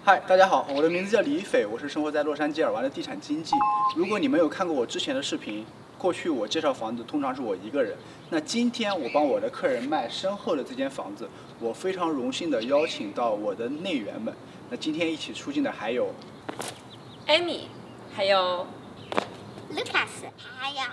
嗨，大家好，我的名字叫李一斐，我是生活在洛杉矶尔湾的地产经纪。如果你们有看过我之前的视频，过去我介绍房子通常是我一个人。那今天我帮我的客人卖身后的这间房子，我非常荣幸的邀请到我的内援们。那今天一起出镜的还有 Amy， 还有 Lucas， 还有。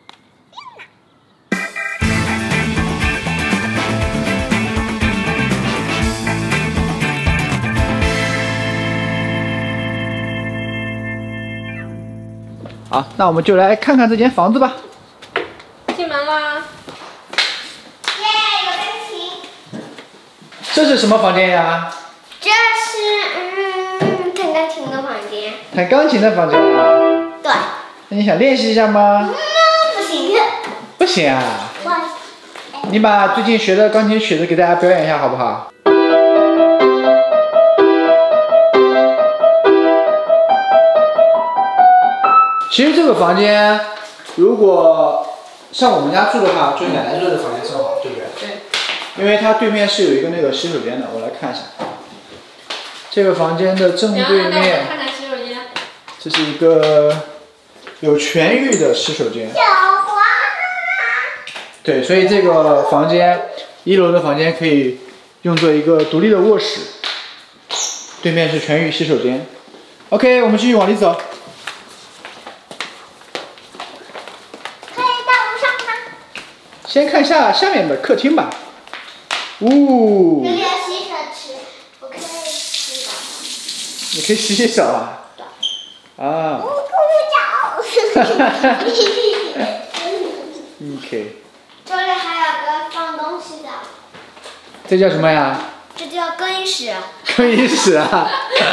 好，那我们就来看看这间房子吧。 进门啦！ 耶，有钢琴。 这是什么房间呀？ 这是弹钢琴的房间。 弹钢琴的房间啊？ 对。 那你想练习一下吗？ 不行。 不行啊。你把最近学的钢琴曲子给大家表演一下好不好？ 其实这个房间，如果像我们家住的话，住奶奶住的房间正好，对不对？ 对。 因为它对面是有一个那个洗手间的，我来看一下。这个房间的正对面， 看看洗手间。 这是一个有全浴的洗手间。 小花。 对，所以这个房间1楼的房间可以用作一个独立的卧室，对面是全浴洗手间。OK， 我们继续往里走。 先看下面的客厅吧。 这里有洗手池，我可以洗澡。 你可以洗洗手啊。啊。 我不着。 OK。 这里还有个放东西的。 这叫什么呀？ 这叫更衣室。 更衣室啊。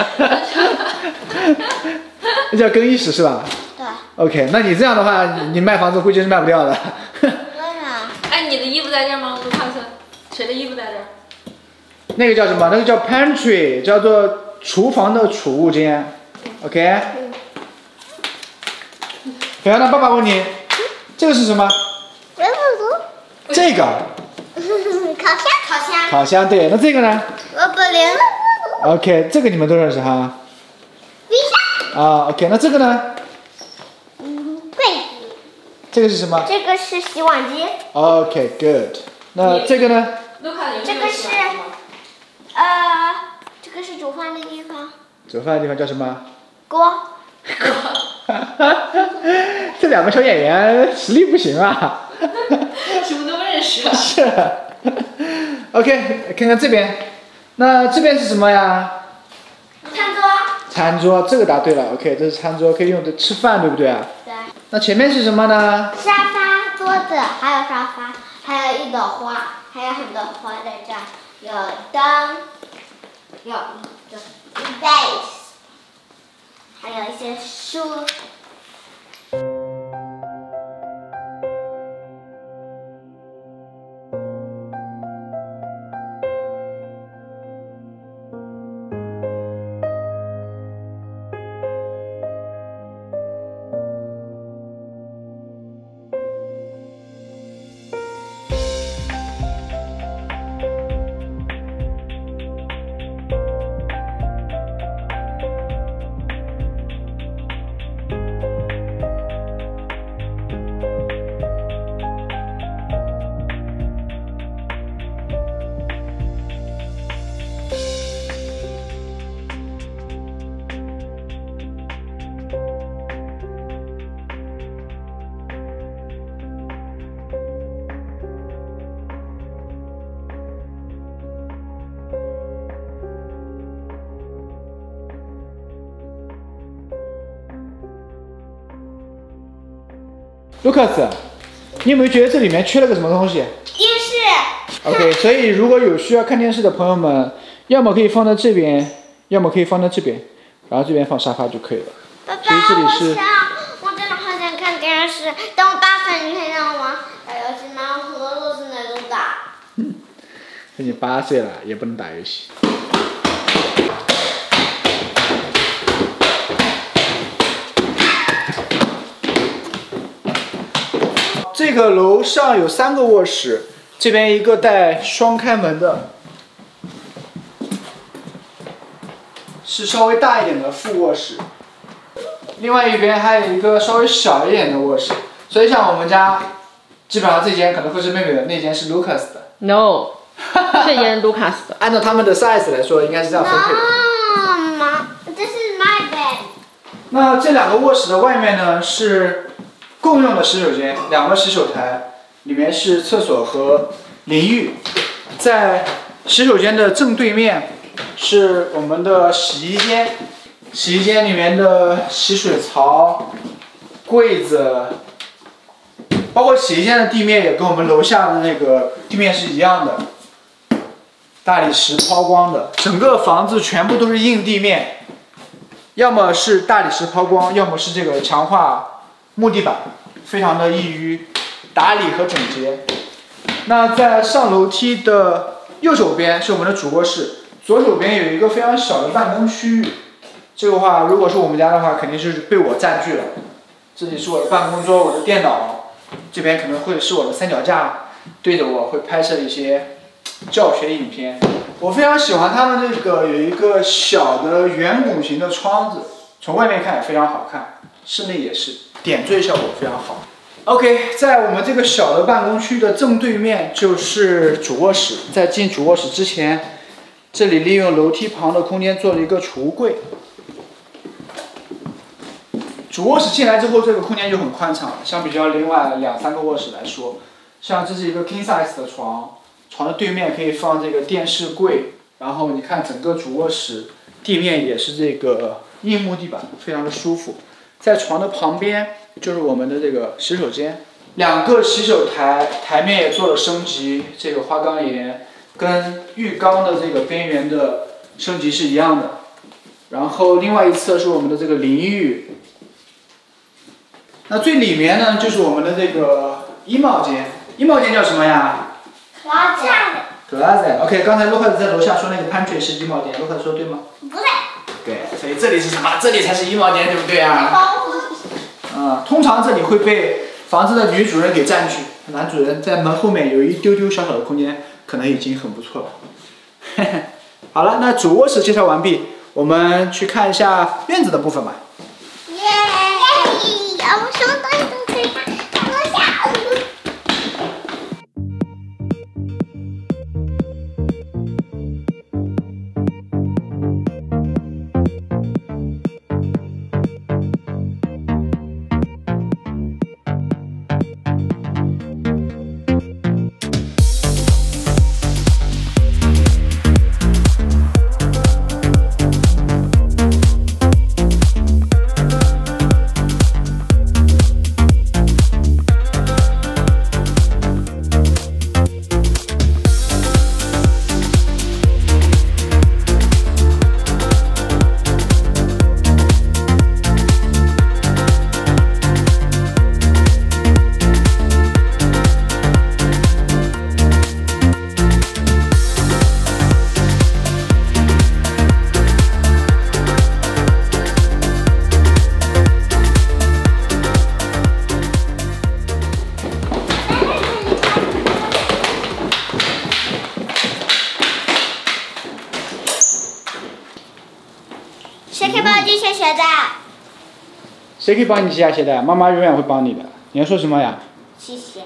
这叫更衣室是吧？ 对。 OK， 那你这样的话，你卖房子估计是卖不掉的。 哎，你的衣服在这儿吗？我看看，谁的衣服在这儿？ 那个叫什么？那个叫 pantry， 叫做厨房的储物间。OK。等下，那爸爸问你，这个是什么？这个。 烤箱。烤箱。 烤箱对，那这个呢？ 萝卜铃。 OK， 这个你们都认识哈。 冰箱。 啊 ，OK， 那这个呢？ 柜子。 这个是什么？ 这个是洗碗机。 OK，good。那这个呢？ 这个是，这个是煮饭的地方。 煮饭的地方叫什么？ 锅。 这两个小演员实力不行啊。 什么都不认识。 是。OK， 看看这边，那这边是什么呀？ 餐桌。 餐桌，这个答对了。OK， 这是餐桌，可以用着吃饭，对不对？ 对。 那前面是什么呢？ 沙发、桌子，还有沙发，还有一朵花，还有很多花在这儿，有灯，有一个 vase， 还有一些书。 Lucas， 你有没有觉得这里面缺了个什么东西？ 电视。 OK， 所以如果有需要看电视的朋友们，要么可以放在这边，要么可以放在这边，然后这边放沙发就可以了。 爸爸， 所以这里是我真的好想看电视。等我8岁，你可以让我打游戏吗？我俄罗斯那种打。 那你8岁了，也不能打游戏。这个楼上有3个卧室，这边一个带双开门的， 是稍微大一点的副卧室，另外一边还有一个稍微小一点的卧室。所以像我们家，基本上这间可能会是妹妹的，那间是 Lucas 的。 No， 这间 Lucas 的。 按照他们的 size 来说，应该是这样分配的。 Mama, this is my bed. 那这2个卧室的外面呢是共用的洗手间，2个洗手台，里面是厕所和淋浴。在洗手间的正对面是我们的洗衣间，洗衣间里面的洗水槽、柜子，包括洗衣间的地面也跟我们楼下的那个地面是一样的，大理石抛光的。整个房子全部都是硬地面，要么是大理石抛光，要么是这个强化木地板，非常的易于打理和整洁。那在上楼梯的右手边是我们的主卧室，左手边有一个非常小的办公区域。这个话，如果是我们家的话，肯定是被我占据了。这里是我的办公桌，我的电脑，这边可能会是我的三脚架，对着我会拍摄一些教学影片。我非常喜欢他们这个有一个小的圆拱形的窗子，从外面看也非常好看，室内也是，点缀效果非常好。OK， 在我们这个小的办公区的正对面就是主卧室。在进主卧室之前，这里利用楼梯旁的空间做了一个储物柜。主卧室进来之后，这个空间就很宽敞了，相比较另外2、3个卧室来说，像这是一个 king size 的床，床的对面可以放这个电视柜，然后你看整个主卧室地面也是这个硬木地板，非常的舒服。在床的旁边就是我们的这个洗手间，2个洗手台，台面也做了升级，这个花岗岩跟浴缸的这个边缘的升级是一样的。然后另外一侧是我们的这个淋浴。那最里面呢，就是我们的这个衣帽间。衣帽间叫什么呀 ？Closet。OK， 刚才洛克斯在楼下说那个 pantry 是衣帽间，洛克斯说对吗？ 不对。 对，所以这里是什么？这里才是衣帽间，对不对啊？通常这里会被房子的女主人给占据，男主人在门后面有一丢丢小小的空间，可能已经很不错了。好了，那主卧室介绍完毕，我们去看一下院子的部分吧。 我什么东西都可以看，看楼下。谁可以帮我系鞋带？ 谁可以帮你系下鞋带？妈妈永远会帮你的。你要说什么呀？ 谢谢。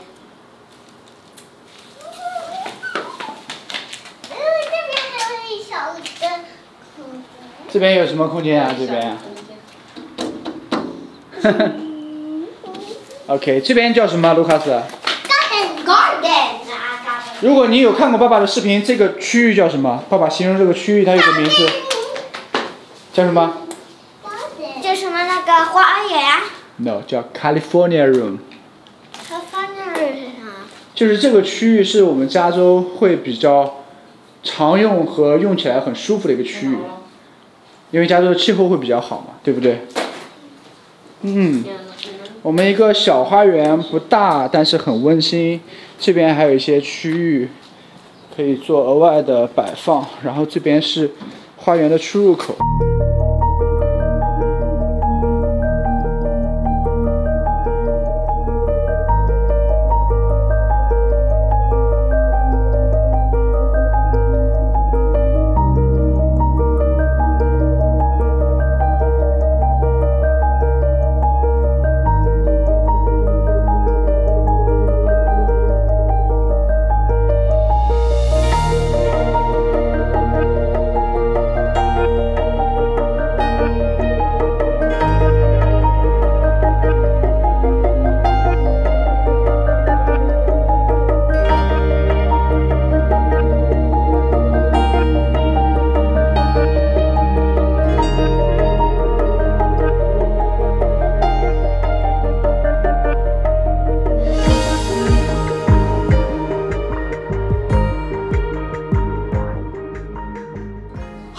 这边有什么空间啊？这边。OK， 这边叫什么，卢卡斯 ？Garden。 如果你有看过爸爸的视频，这个区域叫什么？爸爸形容这个区域，它有个名字，叫什么？ 叫什么？那个花园 ？No， 叫 California Room。California Room 是啥？ 就是这个区域是我们加州会比较常用和用起来很舒服的一个区域，因为加州的气候会比较好嘛，对不对？我们一个小花园不大，但是很温馨。这边还有一些区域可以做额外的摆放，然后这边是花园的出入口。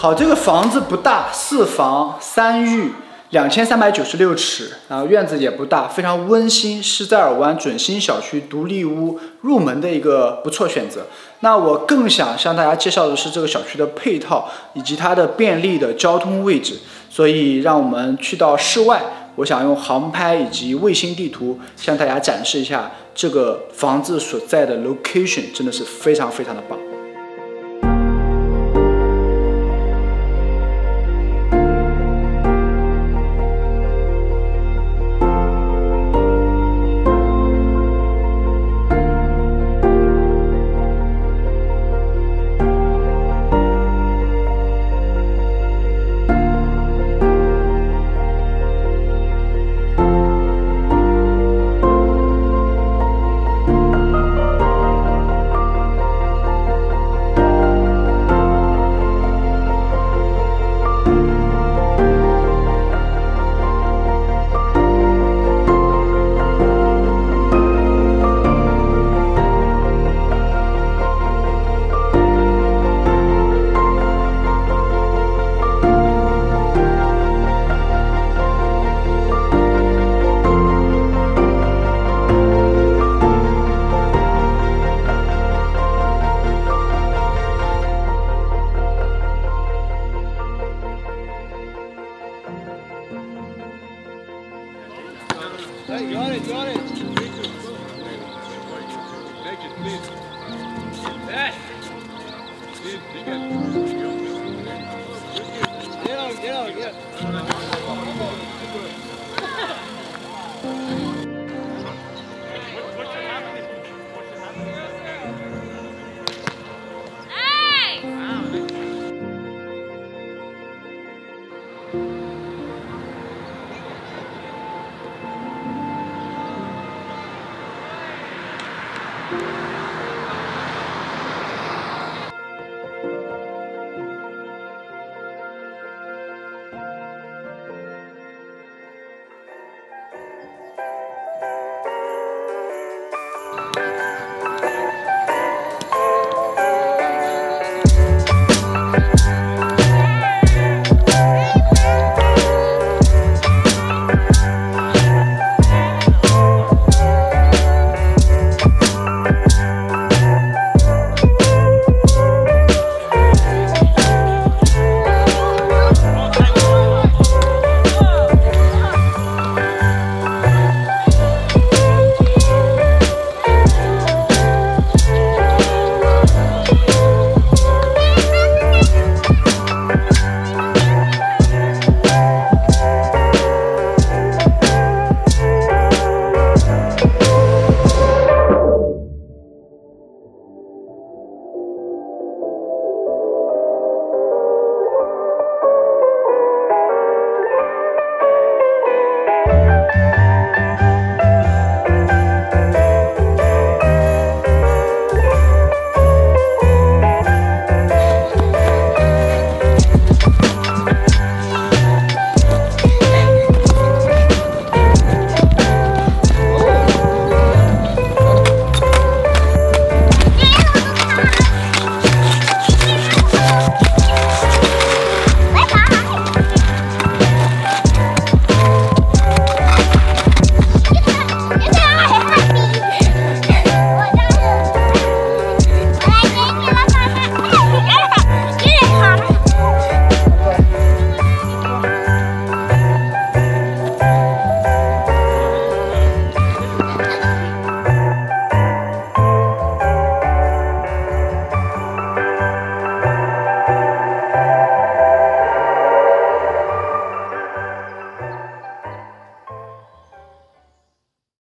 好，这个房子不大，4房3浴，2396尺，然后院子也不大，非常温馨，是在尔湾准新小区独立屋入门的一个不错选择。那我更想向大家介绍的是这个小区的配套以及它的便利的交通位置，所以让我们去到室外，我想用航拍以及卫星地图向大家展示一下这个房子所在的 location， 真的是非常非常的棒。